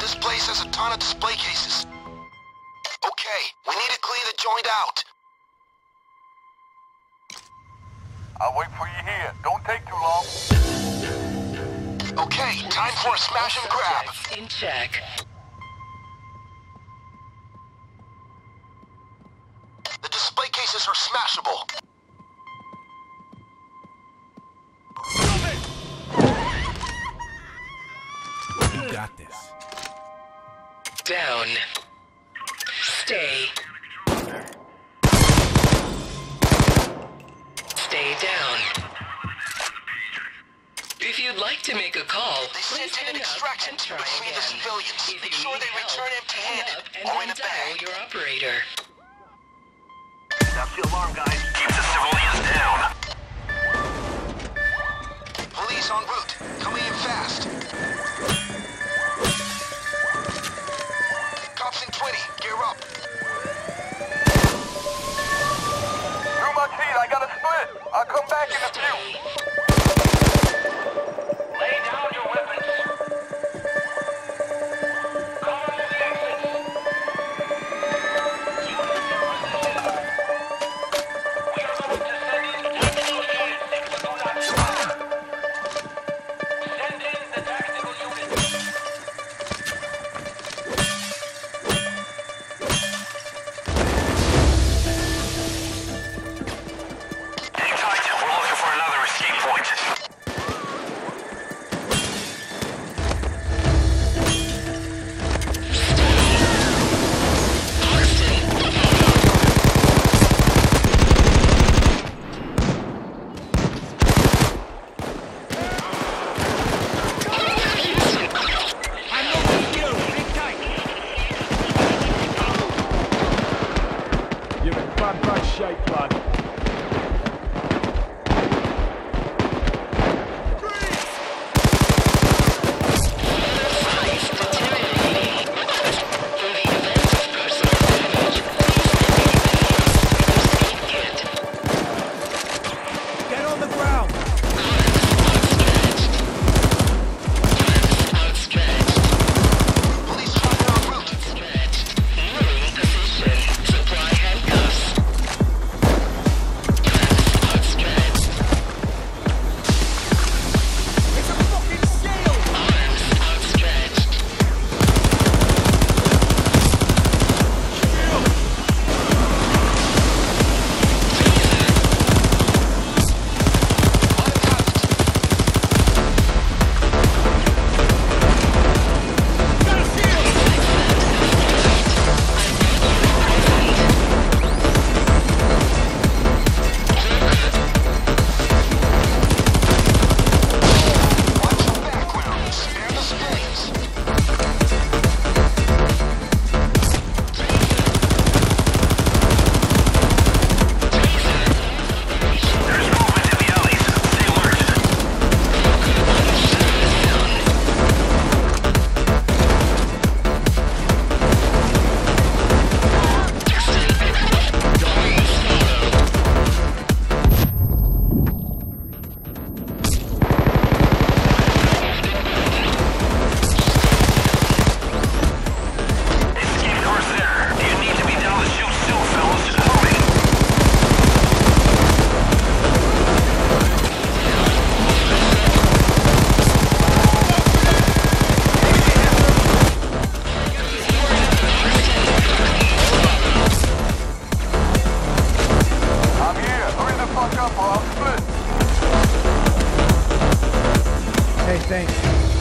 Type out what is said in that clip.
This place has a ton of display cases. Okay, we need to clean the joint out. I'll wait for you here. Don't take too long. Okay, time for a smash and grab. In check. The display cases are smashable. You got this. Down. Stay. Stay down. If you'd like to make a call, They please sent in hang an up extraction and team try to clean the again. civilians. If Make you sure need they help, return hang empty-handed up or and in then a dial bag. your operator. That's the alarm, guys. Keep the civilians down. Police en route. Coming in fast. Cops in 20. Gear up. Too much heat. I gotta split. I'll come back in a few. Lay down your weapons. Cover the exits. Units in position. We are about to send in tactical units if you do not stop. Send in the tactical units. Hang tight. We're looking for another escape point. You're in bad shape, lad. Get on the ground! Police chopper en route. Supply handcuffs. It's a fucking shield! Arms outstretched. Watch your background. Spare the civilians. There's movement in the alleys. Stay alert. Escape car's there. You need to be down the chute soon, fellas. Hurry. I'm here. Hurry the fuck up or I'll split. Hey, thanks.